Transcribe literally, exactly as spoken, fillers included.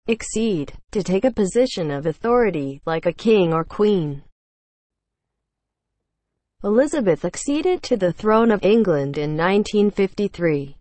Accede, to take a position of authority, like a king or queen. Elizabeth acceded to the throne of England in nineteen fifty-three.